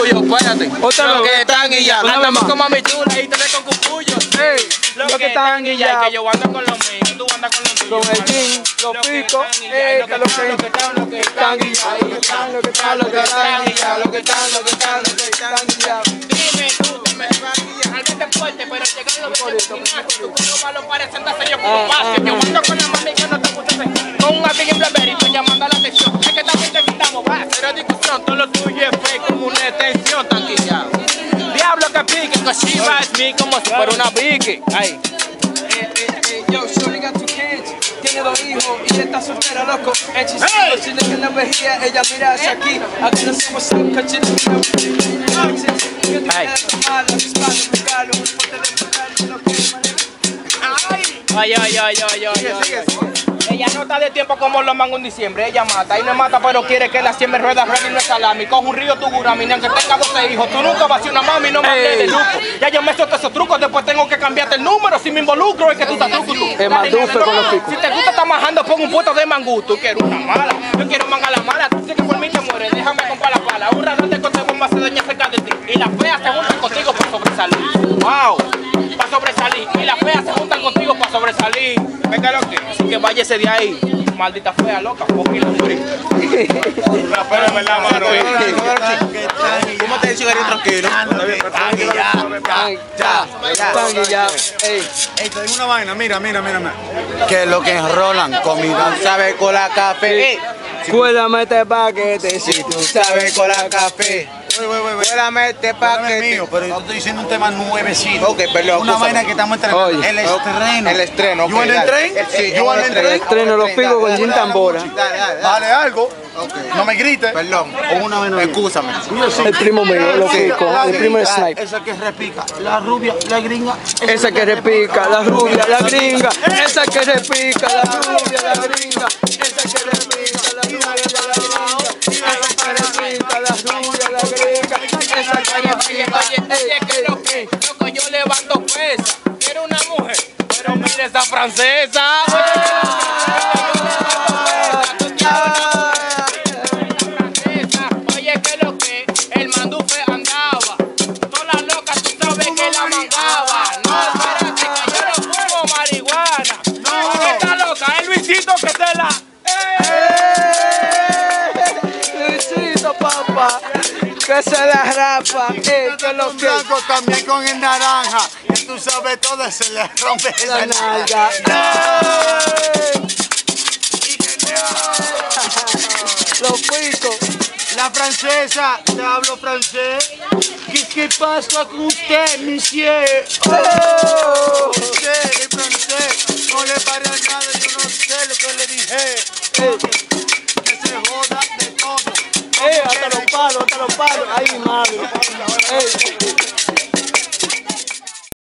cucuyo, espérate. Lo que están guillados. Andamos con mami chula y te con cucuyo. Lo que están guillados. Que yo ando con los míos, tú andas con los tuyos. Con el jean, los picos, que lo que están guillados. Lo que están guillados. Dime tú, que me va a guiar. Realmente fuerte, pero llegando de gimnasio. Tu culo malo parece andar sello como pase. Yo ando con la mami que no te gusta hacer. Con un amigo en Blackberry, estoy llamando la atención. Es que también te quitamos, va a ser discusión. Todo lo tuyo es fake como una extensión, tan guillado. Diablo que pique, que Shiva es mí como si fuera una pique. Ay. Yo, Shorty got 2 kids, tiene 2 hijos y está soltera, loco. And she's single, she la vejiga, ella mira hacia aquí. Aquí no somos un cachito, Ella no está de tiempo como los mangos en diciembre. Ella mata y no mata, pero quiere que la siembre rueda ready no es salami. Coge un río tu gurami, aunque tenga 12 hijos. Tú nunca vas a ser una mami, no me hables de lujo. Ya yo me suelto esos trucos, después tengo que cambiarte el número. Si me involucro es que tú estás truco. Es más dulce con los picos. Si te gusta estar majando, pon un puesto de mangú. Tú quieres una mala, yo quiero manga la mala. Tú dices que por mí te mueres, déjame comprar la pala. Un radar de cote bomba se daña cerca de ti. Y las feas se juntan contigo para sobresalir. Wow, para sobresalir. Y las feas se juntan contigo para sobresalir. Venga lo que, así que váyese de ahí. Maldita fea, loca, poquito frío. La fea, ¿verdad, mano? ¿Cómo te dice que eres tranquilo? Ya. Ey, te digo una vaina, mira. Que lo que enrolan, comida sabe con la café. Cuélame este paquete si tú Sabe con la café. Cuélame este paquete. Mío, pero yo estoy diciendo un tema nuevecito. Ok, perdón. Una vaina que estamos entrenando. Oye. El estreno. El estreno. ¿Yo en el tren? Sí, yo en el tren. Estreno los picos con gin tambora. Vale algo. No me grites. Perdón. O una vaina. Excúsame. El primo mío, los picos, el primo de Snipe. Esa que repica. La rubia, la gringa. Esa que repica, la rubia, la gringa. Esa que repica, la rubia, la gringa. Esa que repica, la rubia, la gringa. Esa que repica, la rubia, la gringa. Esa que repica. Oye, loco, yo levanto pesa. Quiero una mujer, pero mira esa francesa. Oye, que lo que el mandufe andaba. Todas las locas, tú sabes que la mangaba. No, espérate, que yo no fumo marihuana. No, está loca, es Luisito que te la. Luisito, papá, que se la rapa, que lo que Blanco también con el naranja. Y tú sabes todo, se le rompe la esa nalga. Los picos. La francesa, te hablo francés. ¿Qué pasa con usted, monsieur? Usted es francés, no le pare a nada, yo no sé lo que le dije. Que se joda de todo. Hasta los palos, ay madre.